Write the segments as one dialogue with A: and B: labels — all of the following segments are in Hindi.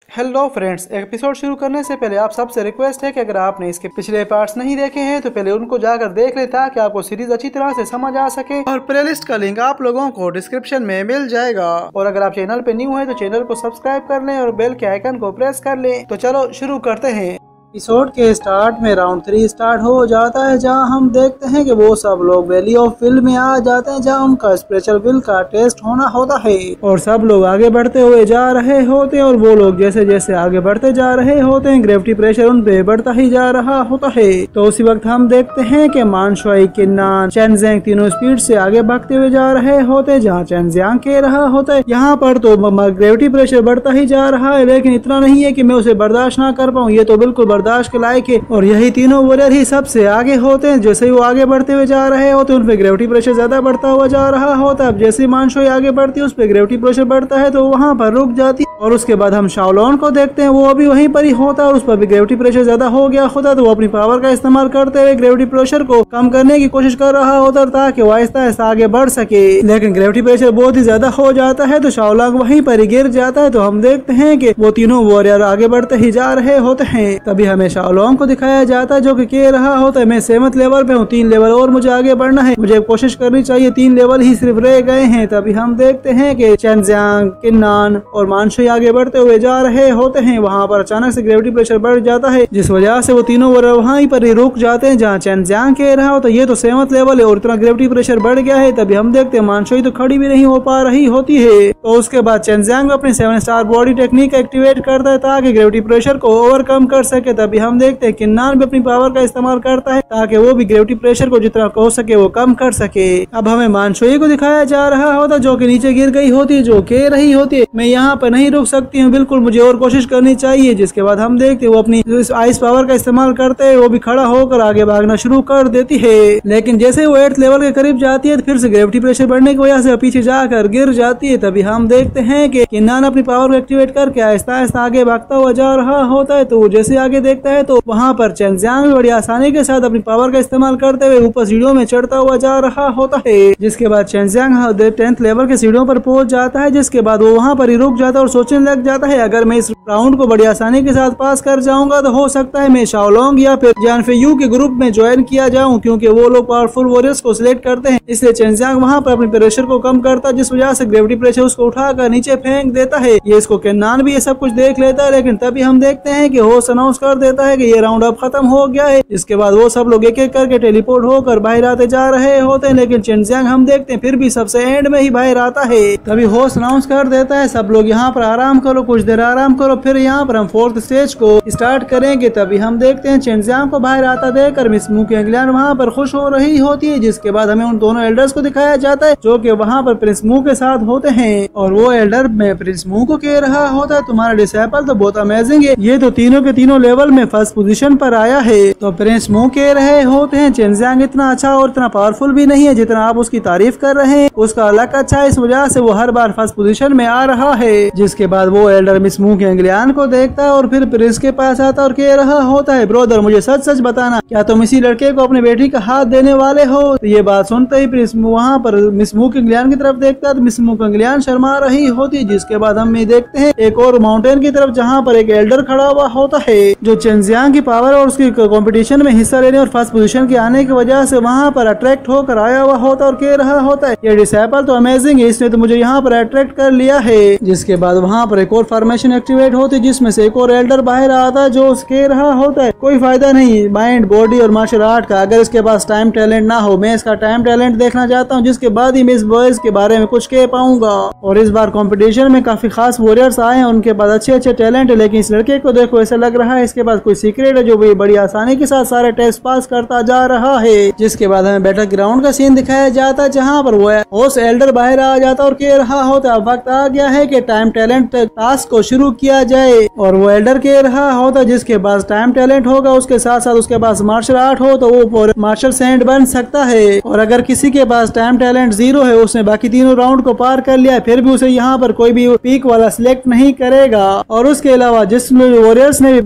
A: हेलो फ्रेंड्स, एपिसोड शुरू करने से पहले आप सबसे रिक्वेस्ट है कि अगर आपने इसके पिछले पार्ट्स नहीं देखे हैं तो पहले उनको जाकर देख ले ताकि आपको सीरीज अच्छी तरह से समझ आ सके। और प्लेलिस्ट का लिंक आप लोगों को डिस्क्रिप्शन में मिल जाएगा। और अगर आप चैनल पे न्यू है तो चैनल को सब्सक्राइब कर लें और बेल के आइकन को प्रेस कर लें। तो चलो शुरू करते हैं। एपिसोड के स्टार्ट में राउंड 3 स्टार्ट हो जाता है, जहां हम देखते हैं कि वो सब लोग वैली ऑफ विल में आ जाते हैं, जहां उनका स्पेशल विल का टेस्ट होना होता है। और सब लोग आगे बढ़ते हुए जा रहे होते हैं और वो लोग जैसे जैसे आगे बढ़ते जा रहे होते हैं ग्रेविटी प्रेशर उन पे बढ़ता ही जा रहा होता है। तो उसी वक्त हम देखते हैं कि मान शुई, किन्नान, चेनजियांग तीनों स्पीड से आगे भागते हुए जा रहे होते हैं, जहाँ चेनजियांग कह रहा होता है यहाँ पर तो ग्रेविटी प्रेशर बढ़ता ही जा रहा है, लेकिन इतना नहीं है कि मैं उसे बर्दाश्त ना कर पाऊँ, ये तो बिल्कुल बर्दाश्त के लायक है। और यही तीनों वॉरियर ही सबसे आगे होते हैं। जैसे ही वो आगे बढ़ते हुए जा रहे होते हैं उन पे ग्रेविटी प्रेशर ज्यादा बढ़ता हुआ जा रहा होता है। अब जैसे ही मान शुई आगे बढ़ती है उस पे ग्रेविटी प्रेशर बढ़ता है तो वहाँ पर रुक जाती है। और उसके बाद हम शाओलोन को देखते हैं, वो अभी वहीं पर ही होता है और उस पर भी ग्रेविटी प्रेशर ज्यादा हो गया होता है, तो वो अपनी पावर का इस्तेमाल करते हुए ग्रेविटी प्रेशर को कम करने की कोशिश कर रहा होता है ताकि वो आहिस्ता आहिस्ता आगे बढ़ सके। लेकिन ग्रेविटी प्रेशर बहुत ही ज्यादा हो जाता है तो शाओलोंग वहीं पर ही गिर जाता है। तो हम देखते हैं कि वो तीनों वॉरियर आगे बढ़ते ही जा रहे होते हैं। तभी हमें शाओलोंग को दिखाया जाता है जो कि कह रहा होता है मैं 7th लेवल पे हूँ, 3 लेवल और मुझे आगे बढ़ना है, मुझे कोशिश करनी चाहिए, 3 लेवल ही सिर्फ रह गए हैं। तभी हम देखते हैं कि चेनजियांग, किन्नान और मान शुई आगे बढ़ते हुए जा रहे होते हैं। वहाँ पर अचानक से ग्रेविटी प्रेशर बढ़ जाता है जिस वजह से वो तीनों वहीं पर ही रुक जाते हैं जहाँ चेनजियांग कह रहा होता है ये तो 7th लेवल है और इतना ग्रेविटी प्रेशर बढ़ गया है। तभी हम देखते हैं मान शुई तो खड़ी भी नहीं हो पा रही होती है। तो उसके बाद चेनजियांग अपनी 7 स्टार बॉडी टेक्निक एक्टिवेट करता है ताकि ग्रेविटी प्रेशर को ओवरकम कर सके। तभी हम देखते हैं किन्नान भी अपनी पावर का इस्तेमाल करता है ताकि वो भी ग्रेविटी प्रेशर को जितना हो सके वो कम कर सके। अब हमें मान शुई को दिखाया जा रहा होता जो कि नीचे गिर गई होती है, जो कह रही होती है मैं यहाँ पर नहीं रुक सकती हूँ, बिल्कुल मुझे और कोशिश करनी चाहिए। जिसके बाद हम देखते हैं वो अपनी आइस पावर का इस्तेमाल करते हैं, वो भी खड़ा होकर आगे भागना शुरू कर देती है। लेकिन जैसे वो 8th लेवल के करीब जाती है तो फिर से ग्रेविटी प्रेशर बढ़ने की वजह से पीछे जाकर गिर जाती है। तभी हम देखते हैं कि किन्नान अपनी पावर को एक्टिवेट करके आहिस्ता आहिस्ता आगे भागता हुआ जा रहा होता है। तो जैसे आगे देखता है तो वहाँ पर चेनजियांग बड़ी आसानी के साथ अपनी पावर का इस्तेमाल करते हुए ऊपर सीढ़ियों में चढ़ता हुआ जा रहा होता है। जिसके बाद चेनजियांग 10th लेवल के सीढ़ियों पर पहुंच जाता है, जिसके बाद वो वहाँ पर ही रुक जाता है और सोचने लग जाता है अगर मैं इस राउंड को बड़ी आसानी के साथ पास कर जाऊंगा तो हो सकता है मैं शाओलोंग या फिर जानफेयू के ग्रुप में ज्वाइन किया जाऊं, क्योंकि वो लोग पावरफुल वॉरियर्स को सिलेक्ट करते हैं। इसलिए चेनजियांग वहाँ पर अपने प्रेशर को कम करता है जिस वजह से ग्रेविटी प्रेशर उसको उठाकर नीचे फेंक देता है। ये इसको किन्नान भी ये सब कुछ देख लेता है, लेकिन तभी हम देखते हैं कि होस्ट अनाउंस कर देता है कि ये राउंड अब खत्म हो गया है। इसके बाद वो सब लोग एक एक करके टेलीपोर्ट होकर बाहर आते जा रहे होते हैं, लेकिन चेनजियांग हम देखते हैं फिर भी सबसे एंड में ही बाहर आता है। तभी होस्ट अनाउंस कर देता है सब लोग यहाँ पर आराम करो, कुछ देर आराम करो, फिर यहाँ पर हम 4th स्टेज को स्टार्ट करेंगे। तभी हम देखते हैं चेनजियांग को बाहर आता देखकर मिस मू केंगलियान वहाँ पर खुश हो रही होती है। जिसके बाद हमें उन दोनों एल्डर्स को दिखाया जाता है जो कि वहाँ पर प्रिंस मू के साथ होते हैं। और वो एल्डर में प्रिंस मू को कह रहा होता है तुम्हारा डिसेबल तो बहुत अमेजिंग है, ये तो तीनों के तीनों लेवल में फर्स्ट पोजीशन पर आया है। तो प्रिंस मू कह रहे होते हैं चेनजियांग इतना अच्छा और इतना पावरफुल भी नहीं है जितना आप उसकी तारीफ कर रहे हैं, उसका अलग अच्छा इस वजह से वो हर बार फर्स्ट पोजीशन में आ रहा है। जिसके बाद वो एल्डर मिस मू केंगलियान को देखता है और फिर प्रिंस के पास आता और कह रहा होता है ब्रदर मुझे सच सच बताना, क्या तुम इसी लड़के को अपने बेटी का हाथ देने वाले हो? तो ये बात सुनते ही प्रिंस वहाँ पर मिस मू केंगलियान की तरफ देखता है तो मिस मू केंगलियान शर्मा रही होती। जिसके बाद हम देखते हैं एक और माउंटेन की तरफ जहाँ पर एक एल्डर खड़ा हुआ होता है जो चेनजियांग की पावर और उसकी कंपटीशन में हिस्सा लेने और फर्स्ट पोजीशन के आने की वजह से वहाँ पर अट्रैक्ट होकर आया हुआ होता और कह रहा होता है ये डिसेबल तो अमेजिंग है, इसने तो मुझे यहाँ पर अट्रैक्ट कर लिया है। जिसके बाद वहाँ पर एक और फॉर्मेशन एक्टिवेट होती है जिसमें से एक और एल्डर बाहर आता है जो कह रहा होता है कोई फायदा नहीं माइंड, बॉडी और मार्शल आर्ट का अगर इसके पास टाइम टैलेंट ना हो, मैं इसका टाइम टैलेंट देखना चाहता हूँ जिसके बाद ही मैं इस बॉयज के बारे में कुछ कह पाऊंगा। और इस बार कंपटीशन में काफी खास वॉरियर्स आए हैं, उनके पास अच्छे अच्छे टैलेंट है, लेकिन इस लड़के को देखो ऐसा लग रहा है इसके पास कोई सीक्रेट है जो भी बड़ी आसानी के साथ सारे टेस्ट पास करता जा रहा है। जिसके बाद हमें बैटल ग्राउंड का सीन दिखाया जाता है जहाँ पर वो होस्ट एल्डर बाहर आ जाता और कह रहा होता अब वक्त आ गया है कि टाइम टैलेंट टास्क को शुरू किया जाए। और वो एल्डर कह रहा होता जिसके पास टाइम टैलेंट होगा उसके साथ साथ उसके पास मार्शल आर्ट हो तो वो मार्शल सैंड बन सकता है। और अगर किसी के पास टाइम टैलेंट 0 है, उसने बाकी तीनों राउंड को पार कर लिया, फिर भी उसे यहाँ पर कोई भी पीक वाला सिलेक्ट नहीं करेगा। और उसके अलावा जिस वॉरियर्स ने भी पिछले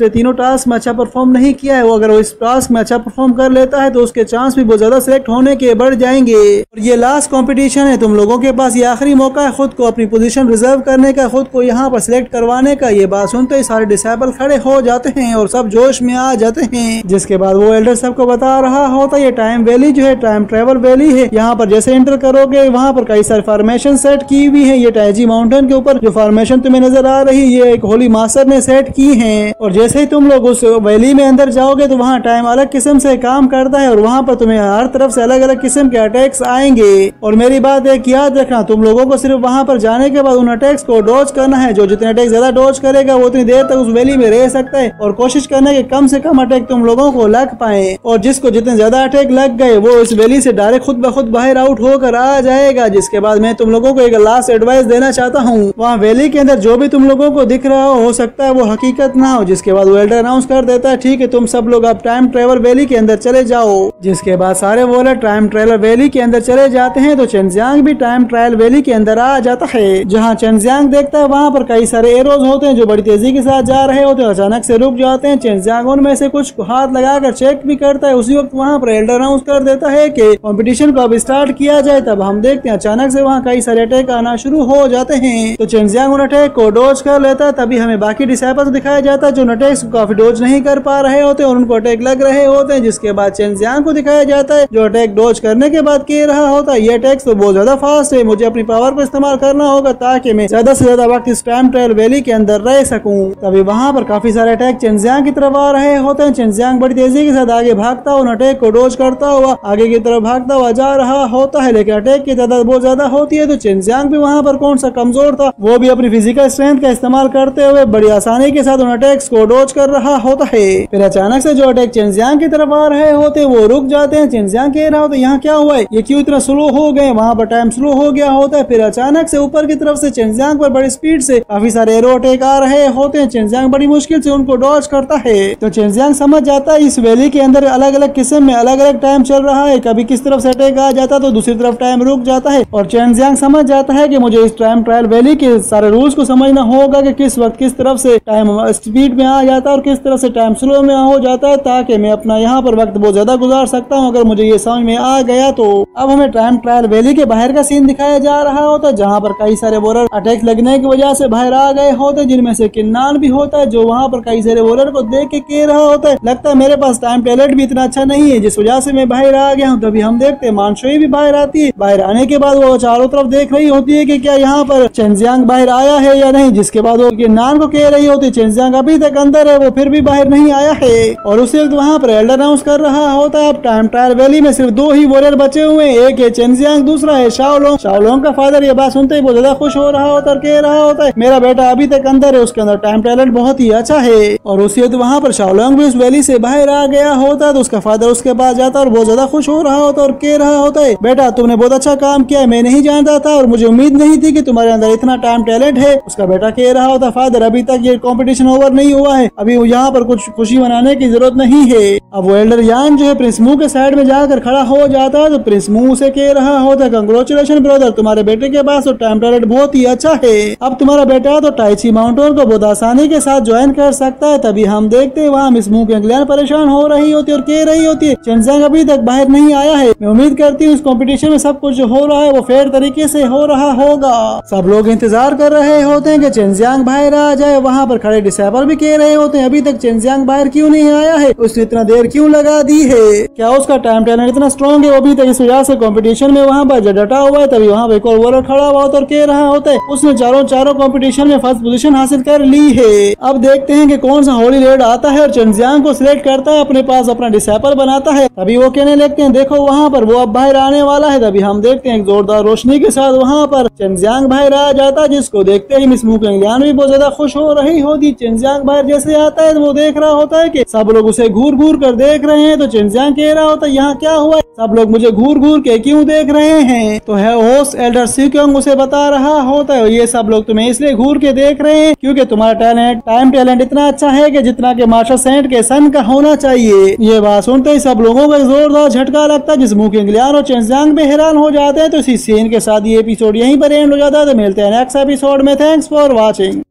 A: पिछले तीनों टास्क में अच्छा परफॉर्म नहीं किया है, वो अगर वो इस टास्क में अच्छा परफॉर्म कर लेता है तो उसके चांस भी बहुत ज्यादा सिलेक्ट होने के बढ़ जाएंगे। और ये लास्ट कंपटीशन है, तुम लोगों के पास ये आखिरी मौका है खुद को अपनी पोजीशन रिजर्व करने का, खुद को यहाँ पर सिलेक्ट करवाने का। ये बात सुनते ही सारे डिसेबल खड़े हो जाते हैं और सब जोश में आ जाते हैं। जिसके बाद वो एल्डर सबको बता रहा होता है ये टाइम वैली जो है टाइम ट्रेवल वैली है, यहाँ पर जैसे एंटर करोगे वहाँ पर कई सारे फॉर्मेशन सेट की हुई है। ये टाइजी माउंटेन के ऊपर जो फॉर्मेशन तुम्हें नजर आ रही है ये एक होली मास्टर ने सेट की है। और जैसे ही तुम लोग उस वैली में अंदर जाओगे तो वहाँ टाइम अलग किस्म से काम करता है और वहाँ पर तुम्हें हर तरफ से अलग अलग किस्म के अटैक्स आएंगे। और मेरी बात एक याद रखना, तुम लोगों को सिर्फ वहाँ पर जाने के बाद उन अटैक्स को डॉज करना है। जो जितने अटैक ज्यादा डॉज करेगा वो उतनी देर तक उस वैली में रह सकता है और कोशिश करना है कि कम से कम अटैक तुम लोगों को लग पाए। और जिसको जितने ज्यादा अटैक लग गए वो इस वैली से डायरेक्ट खुद ब खुद बाहर आउट होकर आ जाएगा। जिसके बाद मैं तुम लोगों को एक लास्ट एडवाइस देना चाहता हूँ, वहाँ वैली के अंदर जो भी तुम लोगों को दिख रहा हो सकता है वो हकीकत ना हो। जिसके बाद वो एल्डर अनाउंस कर देता है ठीक है तुम सब लोग अब टाइम ट्रेवल वैली के अंदर चले जाओ। जिसके बाद सारे वॉलर टाइम ट्रेवल वैली के अंदर चले जाते हैं तो चेनजियांग भी टाइम ट्रायल वैली के अंदर आ जाता है। जहाँ चेनजियांग देखता है वहाँ पर कई सारे एरोज होते हैं जो बड़ी तेजी के साथ जा रहे होते हैं, अचानक से रुक जाते हैं। चेनजियांग उनमें से कुछ को हाथ लगाकर चेक भी करता है। उसी वक्त वहाँ पर एल्डर अनाउंस कर देता है कि कंपटीशन को अब स्टार्ट किया जाए। तब हम देखते हैं अचानक से वहाँ कई सारे अटैक आना शुरू हो जाते हैं तो चेनजियांग उन अटैक को डोज कर लेता है। तभी हमें बाकी डिसेबल्स दिखाया जाता है जो अटैक्स को काफी डोज नहीं कर पा रहे होते और उनको अटैक लग रहे होते हैं। जिसके बाद चेनजियांग को दिखाया जाता है जो अटैक डोज करने के बाद कह रहा होता है ये अटैक्स तो बहुत ज्यादा फास्ट है, मुझे अपनी पावर को इस्तेमाल करना होगा ताकि मैं ज्यादा से ज्यादा वक्त इस टाइम ट्रायल वैली के अंदर रह सकूं। तभी वहाँ पर काफी सारे अटैक चेनजियांग की तरफ आ रहे होते हैं। चेनजियांग बड़ी तेजी के साथ आगे भागता हुआ उन अटैक को डोज करता हुआ आगे की तरफ भागता हुआ जा रहा होता है, लेकिन अटैक की तादाद बहुत ज्यादा होती है। तो चेनजियांग भी वहाँ पर कौन सा कमजोर था, वो भी अपनी फिजिकल स्ट्रेंथ का इस्तेमाल करते हुए बड़ी आसानी के साथ उन अटैक्स को डोज कर रहा होता है। फिर अचानक से जो अटैक चेनजियांग की तरफ आ रहे होते वो रुक जाते हैं। चेनजियांग कह रहा होता है यहाँ क्या हुआ है, ये क्यों इतना स्लो हो गए, वहाँ पर टाइम स्लो हो गया होता है। फिर अचानक से ऊपर की तरफ से चेनजियांग पर बड़ी स्पीड से काफी सारे एरो अटैक आ रहे होते हैं। चेनजियांग बड़ी मुश्किल से उनको डॉज करता है। तो चेनजियांग समझ जाता है इस वैली के अंदर अलग अलग किस्म में अलग अलग टाइम चल रहा है, कभी किस तरफ से अटैक आ जाता तो दूसरी तरफ टाइम रुक जाता है। और चेनजियांग समझ जाता है कि मुझे इस टाइम ट्रायल वैली के सारे रूल्स को समझना होगा कि किस वक्त किस तरफ से टाइम स्पीड में आ जाता है और किस तरफ से टाइम स्लो में हो जाता है, ताकि मैं अपना यहाँ पर वक्त बहुत ज्यादा गुजार सकता हूँ। अगर मुझे ये समझ में आ गया तो अब हमें टाइम ट्रायल वैली के बाहर का सीन दिखाया जा रहा होता है, जहाँ पर कई सारे वॉलर अटैक लगने की वजह से बाहर आ गए होते हैं, जिनमें से किन्नान भी होता है जो वहाँ पर कई सारे वॉलर को देख के कह रहा होता है लगता है मेरे पास टाइम टैलेंट भी इतना अच्छा नहीं है जिस वजह से मैं बाहर आ गया हूँ। तभी हम देखते हैं मानशोई भी बाहर आती है। बाहर आने के बाद वो चारों तरफ देख रही होती है कि क्या यहाँ पर चेनजियांग बाहर आया है या नहीं। जिसके बाद वो किन्नान को कह रही होती है चेनजियांग अभी तक अंदर है, वो फिर भी बाहर नहीं आया है। और उसी वक्त वहाँ पर एल्डर अनाउंस कर रहा होता है अब टाइम ट्रायल वैली में सिर्फ दो ही वॉरियर बचे हुए हैं, एक है चेनजियांग दूसरा है शाओलोंग। शाओलोंग का फादर ये बात सुनते ही बहुत ज्यादा खुश हो रहा होता है और कह रहा होता है मेरा बेटा अभी तक अंदर है, उसके अंदर टाइम टैलेंट बहुत ही अच्छा है। और उसी वक्त वहाँ पर शाओलोंग भी उस वैली से बाहर आ गया होता है तो उसका फादर उसके पास जाता है और बहुत ज्यादा खुश हो रहा होता है और कह रहा होता है बेटा तुमने बहुत अच्छा काम किया है, मैं नहीं जानता था और मुझे उम्मीद नहीं थी कि तुम्हारे अंदर इतना टाइम टैलेंट है। उसका बेटा कह रहा होता फादर अभी तक ये कंपटीशन ओवर नहीं हुआ है, अभी यहाँ पर कुछ खुशी मनाने की जरूरत नहीं है। अब वो एल्डर यान जो है प्रिंस मू के साइड में जाकर खड़ा हो जाता है तो प्रिंस मू से कह रहा होता है कंग्रेचुलेशन ब्रदर, तुम्हारे बेटे के पास तो टाइम टैलेंट बहुत ही अच्छा है, अब तुम्हारा बेटा तो टाइची माउंटेन को बहुत आसानी के साथ ज्वाइन कर सकता है। तभी हम देखते हैं वहाँ मिस मू की अंगलियां परेशान हो रही होती है और कह रही होती है चेनजियांग अभी तक बाहर नहीं आया है, मैं उम्मीद करती हूँ इस कंपटीशन में सब कुछ जो हो रहा है वो फेयर तरीके से हो रहा होगा। सब लोग इंतजार कर रहे होते हैं कि चेनजियांग बाहर आ जाए। वहाँ पर खड़े डिसेबल भी कह रहे होते हैं अभी तक चेनजियांग बाहर क्यों नहीं आया है, उसने इतना देर क्यों लगा दी है, क्या उसका टाइम टैलेंट इतना स्ट्रॉन्ग है अभी तक इस वजह से कंपटीशन में वहाँ पर डटा हुआ है। तभी वहाँ पर एक और वॉलर खड़ा हुआ और कह रहा होता है उसने चारों कंपटीशन में फर्स्ट पोजीशन हासिल कर ली है। अब देखते हैं कि कौन सा होली रेड आता है और चेनजियांग को सिलेक्ट करता है, अपने पास अपना डिसेबल बनाता है। तभी वो कहने लगते हैं देखो वहाँ पर वो अब बाहर आने वाला है। तभी हम देखते हैं जोरदार रोशनी के साथ वहाँ पर चेनजियांग बाहर आ जाता है, जिसको देखते ही मिस मू केंगलियान भी बहुत ज्यादा खुश हो रही होती। चेनजियांग बाहर जैसे आता है तो वो देख रहा होता है कि सब लोग उसे घूर घूर कर देख रहे हैं। तो चेनजियांग कह रहा होता है यहाँ क्या हुआ है, सब लोग मुझे घूर घूर के क्यों देख रहे हैं। तो है होस्ट एल्डर सीक्योंग उसे बता रहा होता है ये सब लोग तुम्हें इसलिए घूर के देख रहे हैं क्योंकि तुम्हारा टाइम टैलेंट इतना अच्छा है कि जितना के मार्शल सेंट के सन का होना चाहिए। ये बात सुनते ही सब लोगों को जोरदार झटका लगता है, जिस मू केंगलियान और चेनजियांग भी हैरान हो जाते हैं। तो इसी सीन के साथ ये एपिसोड यहीं पर एंड हो जाता है। तो मिलते हैं नेक्स्ट एपिसोड में। Thanks for watching.